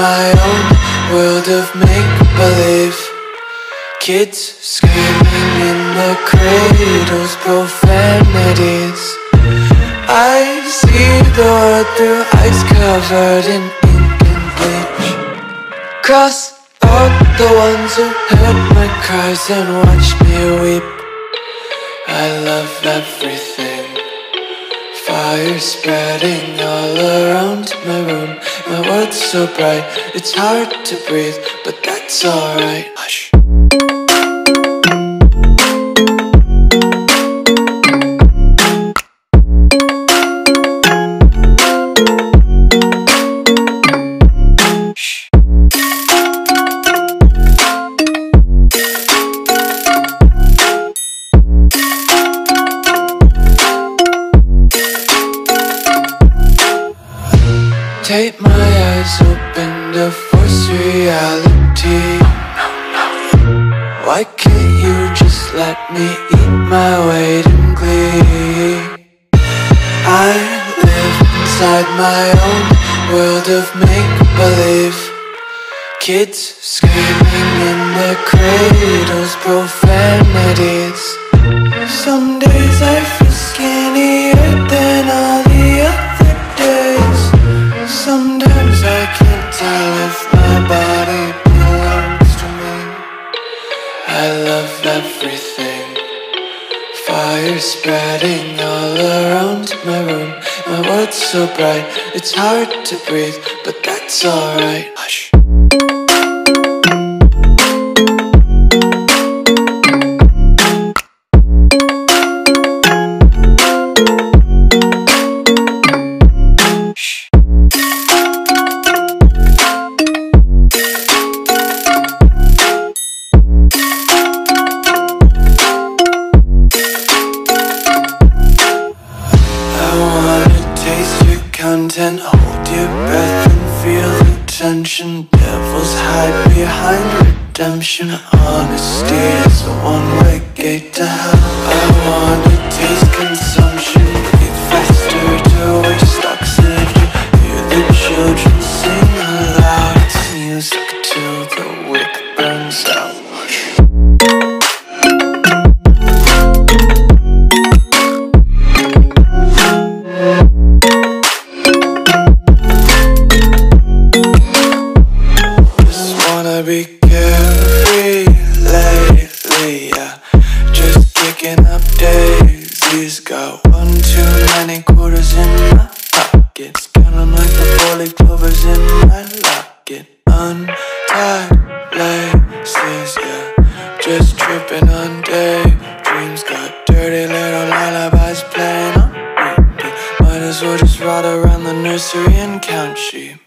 my own world of make-believe. Kids screaming in their cradles, profanities. I see the world through ice covered in ink and bleach. Cross out the ones who heard my cries and watched me weep. I love everything. Fire spreading all around my room. My world's so bright, it's hard to breathe, but that's alright. Hush. Tape my eyes open to force reality. Why can't you just let me eat my weight in glee? I live inside my own world of make-believe. Kids screaming in their cradles, profanities. Some days I feel skinnier than all the other days. Sometimes I can't tell if my body belongs to me. I love everything. Fire spreading all around my room. My world's so bright, it's hard to breathe, but that's alright. Hush. Content, hold your breath and feel the tension. Devils hide behind redemption. Honesty is a one-way gate to hell. I wanna taste consumption, breathe faster to waste oxygen. Hear the children sing aloud. It's music till the wick burns out. Be carefree lately, yeah. Just kicking up daisies. Got one too many quarters in my pockets. Count 'em like the 4-leaf clovers in my locket. Untied laces, yeah. Just tripping on daydreams. Got dirty little lullabies playing on repeat. Might as well just ride around the nursery and count sheep.